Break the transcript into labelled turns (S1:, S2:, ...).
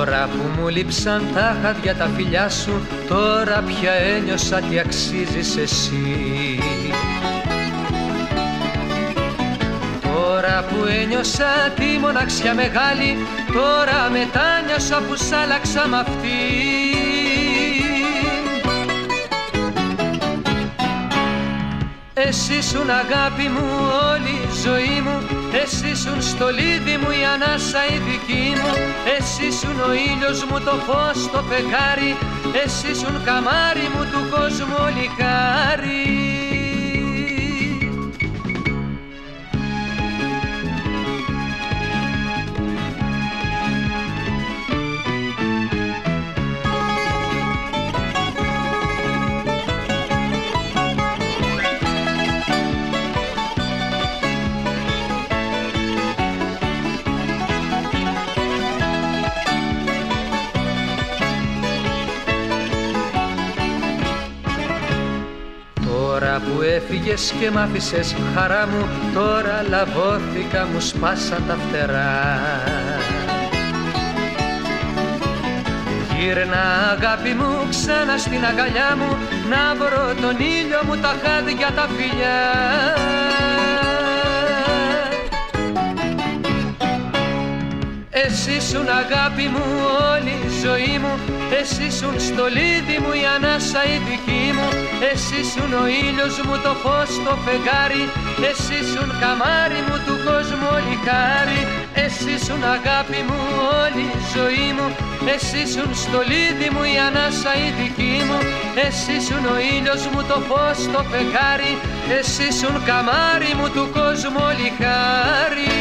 S1: Τώρα που μου λείψαν τα χάδια τα φιλιά σου, τώρα πια ένιωσα τι αξίζεις εσύ. Τώρα που ένιωσα τη μοναξιά μεγάλη, τώρα μετάνιωσα που σ' άλλαξα μ' αυτή. Εσύ ήσουν αγάπη μου όλη η ζωή μου, εσύ ήσουν στολίδι μου η ανάσα η δική μου, εσύ ήσουν ο ήλιος μου το φως το φεγγάρι, εσύ ήσουν καμάρι μου του κόσμου όλη χάρη. Τώρα που έφυγες και μ' άφησες χαρά μου, τώρα λαβώθηκα, μου σπάσαν τα φτερά. Γύρνα αγάπη μου ξανά στην αγκαλιά μου, να βρω τον ήλιο μου, τα χάδια τα φιλιά. Εσύ ήσουν αγάπη μου όλη η ζωή μου, εσύ ήσουν στολίδι μου η ανάσα η δική μου, εσύ ήσουν ο ήλιος μου το φως το φεγγάρι, εσύ ήσουν καμάρι μου του κόσμου όλη χάρη. Εσύ ήσουν αγάπη μου όλη η ζωή μου, εσύ ήσουν στολίδι μου η ανάσα η δική μου, εσύ ήσουν ο ήλιος μου το φως το φεγγάρι, εσύ ήσουν καμάρι μου του κόσμου όλη χάρη.